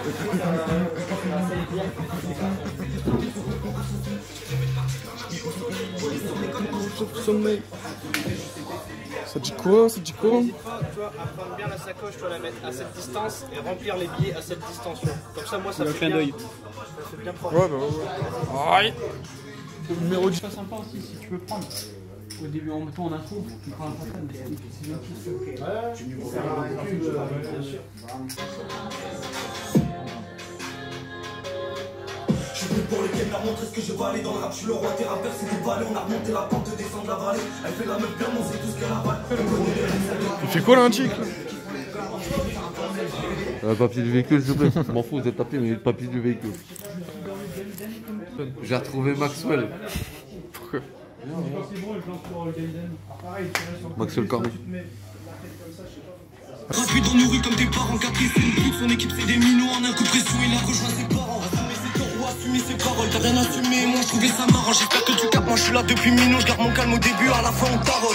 Ça dit quoi? Ça dit quoi? N'hésite pas, tu vois, à prendre bien la sacoche, tu vas la mettre à cette distance et remplir les billets à cette distance. Comme ça, moi, ça fait bien, ça fait bien propre. Ouais, bah ouais. Aïe. Numéro 10. C'est pas sympa aussi si tu peux prendre. Au début, en mettant en intro, tu prends un pattern, c'est bien plus. Ouais, tu peux faire un recul, bien sûr. Je suis venu pour les games, leur montrer ce que je valais dans le rap. Je suis le roi des rappeurs, c'est des balais. On a remonté la pente, descendre la vallée. Elle fait la meuf bien, on sait tout ce qu'elle avale. Il fait quoi là, un tic? Papier du véhicule, s'il te plaît. Je m'en fous, vous êtes papier, mais le papier du véhicule. J'ai retrouvé Maxwell. Pourquoi? Maxwell Cornet. Gratuit dans nos rues comme tes parents, caprice, c'est une pute. Son équipe, c'est des minots. En un coup de pression, il a rejoint ses parents. Assumer ses taureaux, assumer ses paroles. T'as rien assumé, moi je trouvais ça marrant. J'espère que tu capes, moi je suis là depuis minot. Je garde mon calme au début, à la fin on tarole.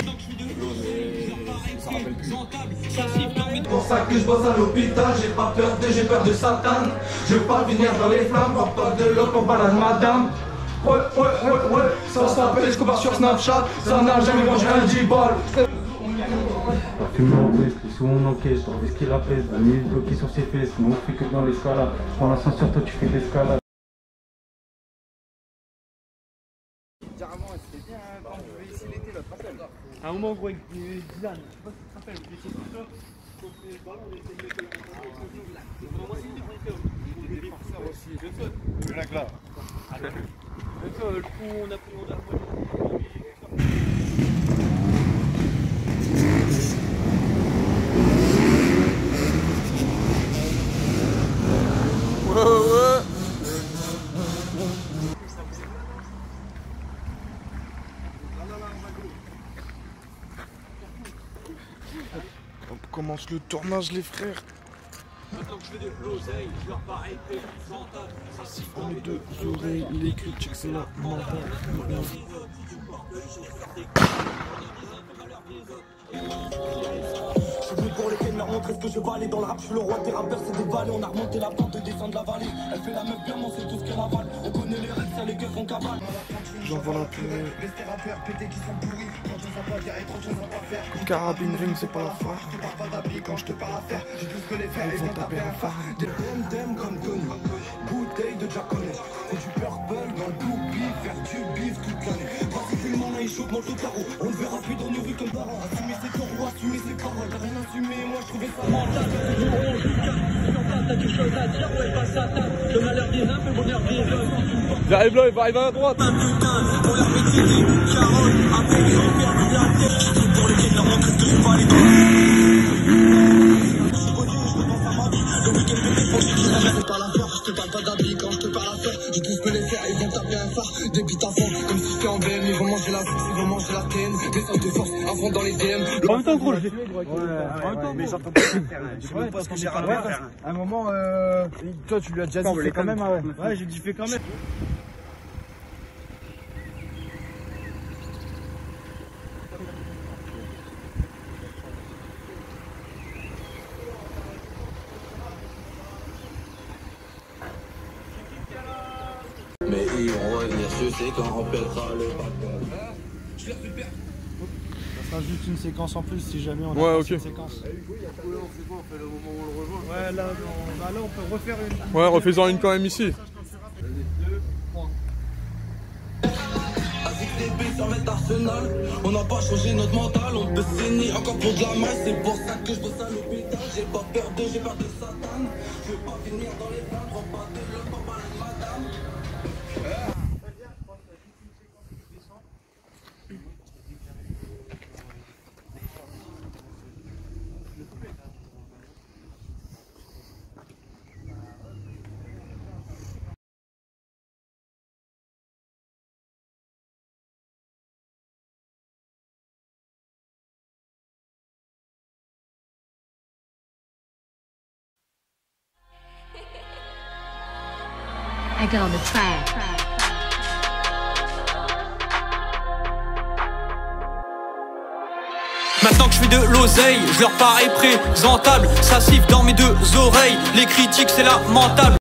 C'est pour ça que je bosse à l'hôpital, j'ai pas peur j'ai peur de Satan. Je veux pas venir dans les flammes, on parle de l'autre, on balade madame. Ouais, ça s'appelle Escobar sur Snapchat, ça n'a jamais mangé un 10 balles. Fumer en west, les sous on encaisse, dans les skills à pèse, la nuit bloquée sur ses fesses, nous on fait que dans l'escalade. Je prends l'ascenseur, toi tu fais de l'escalade. À un moment, gros, avec Dylan, je sais pas si tu te rappelles, vous étiez tout ça. On fait le ballon, on essaie de mettre le ballon. Moi, c'est une des défenseurs aussi. Le feu. Là. Le feu, le coup, on a pris mon arme. On commence le tournage, les frères. Maintenant que je fais de l'oseille, je leur parais que On est deux oreilles, les critiques, c'est la mentale. Je suis venu pour les games, leur montrer ce que je valais dans le rap. Je suis le roi des rappeurs, c'est des balais. On a remonté la pente, descendre la vallée. Elle fait la meuf bien, on sait tout ce qu'elle avale. On connaît les règles, c'est les gueules qu'on cavale. J'envoie la purée. Carabine ring, c'est pas la foire. Quand je te parle à faire, ils vont taper un phare. Dem comme Tony, bouteille de Jack Honey. Faut du purple dans le boubis, faire du bif toute l'année. Vas-y, tout le monde, il chauffe, mange le carreau. On le verra plus dans nos rues comme parents. Assumer ses taureaux, assumer ses paroles. T'as rien assumé, moi je trouvais ça mental. T'as quelque chose à dire, ouais, pas ça, le malheur des uns, le bonheur des autres. J'arrive là, il va arriver à droite. On leur met des carottes, après ils ont perdu la tête. Je suis pour les games, leur montrer ce que je peux aller dans. Je parle à faire, je te parle pas d'habits quand je te parle à faire. J'ai tout ce que les faire, ils vont taper un phare. Des bites à fond, comme si c'était en BM. Ils vont manger la force, ils vont manger la TN. Descente de force, à fond dans les DM. En même temps, gros, je l'ai fait. Mais j'entends pas faire. Je sais pas ce que j'ai à faire. À un moment, toi tu lui as déjà dit, fais quand même. Ouais, j'ai dit, fais quand même. Mais ils vont revenir sucer quand on pètera le balcon. Je leur super. Ça sera juste une séquence en plus si jamais on a Ouais, pas ok. cette séquence. On fait quoi? On fait le moment où on le rejoint. Ouais, là on peut refaire une. Ouais, refaisons une quand même ici. Avec des billes sur mettre Arsenal. On n'a pas changé notre mental. On peut se saigner encore pour de la masse. C'est pour ça que je bosse à l'hôpital. J'ai pas peur j'ai peur de Satan. Je veux pas finir dans les flammes. Prends pas de l'homme, pas parler de madame. I get on the track. Maintenant que je fais de l'oseille, je leur parais présentable. Ça siffle dans mes deux oreilles, les critiques c'est lamentable.